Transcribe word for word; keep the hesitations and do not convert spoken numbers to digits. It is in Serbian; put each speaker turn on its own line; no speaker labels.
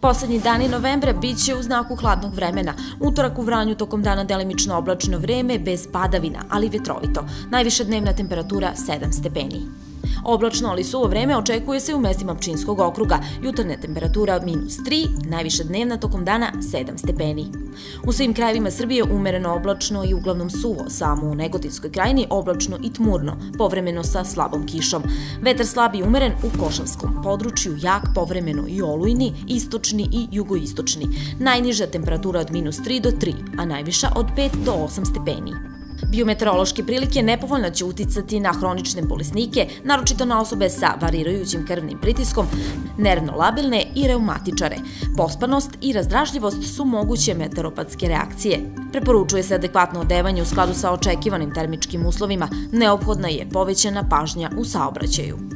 Poslednji dani novembra biće u znaku hladnog vremena. Utorak u Vranju tokom dana delimično oblačno vreme, bez padavina, ali vetrovito. Najviša dnevna temperatura sedam stepeni. Oblačno, ali suvo vreme očekuje se u mestima Pčinjskog okruga. Jutarnja temperatura minus tri, najviša dnevna tokom dana sedam stepeni. U svim krajevima Srbije umereno oblačno i uglavnom suvo, samo u Negotinskoj krajini oblačno i tmurno, povremeno sa slabom kišom. Vetar slab i umeren u Košavskom području, jak povremeno i olujni, istočni i jugoistočni. Najniža temperatura od minus tri do tri, a najviša od pet do osam stepeni. Biometeorološke prilike nepovoljno će uticati na hronične bolesnike, naročito na osobe sa varirajućim krvnim pritiskom, nervno labilne i reumatičare. Pospanost i razdražljivost su moguće meteoropatske reakcije. Preporučuje se adekvatno odevanje u skladu sa očekivanim termičkim uslovima, neophodna je povećana pažnja u saobraćaju.